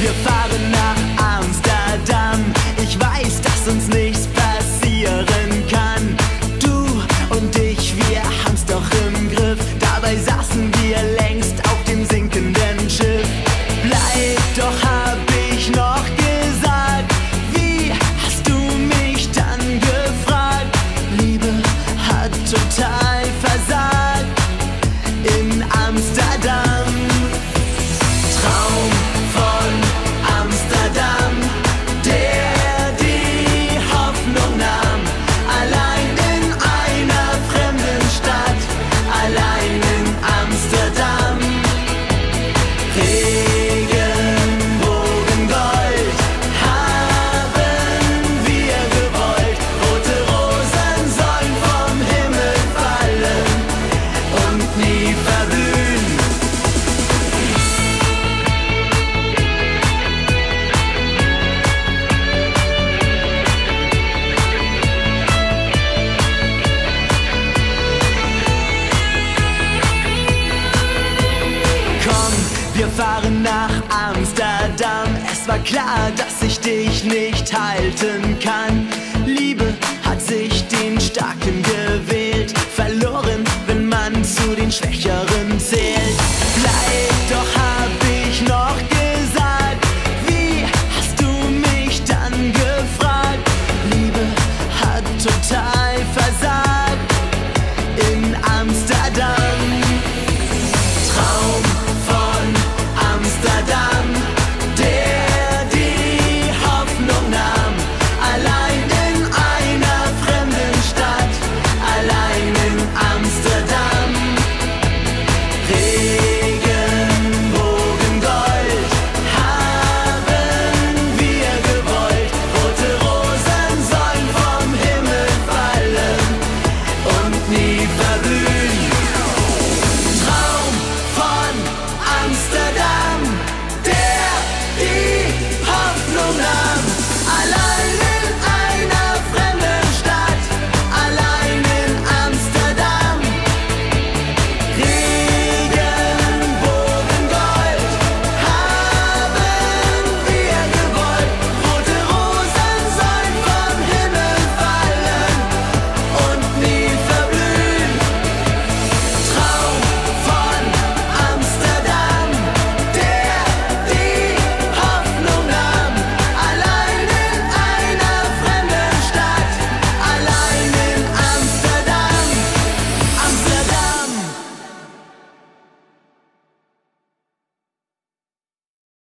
wir fahren nach Amsterdam. Ich weiß, dass uns nichts passieren kann. Du und ich, wir haben's doch im Griff. Dabei saßen wir längst auf dem sinkenden Schiff. Bleib doch, hab ich noch gesagt. Wie hast du mich dann gefragt? Liebe hat total versagt in Amsterdam. Traum von Amsterdam, der die Hoffnung nahm. Allein in einer fremden Stadt, allein in Amsterdam. Regenbogengold haben wir gewollt. Rote Rosen sollen vom Himmel fallen und nie verblühen. Komm, wir fahren nach Amsterdam. Es war klar, dass ich dich nicht halten kann. Liebe hat sich den Starken gewählt. Verloren, wenn man zu den Schwächen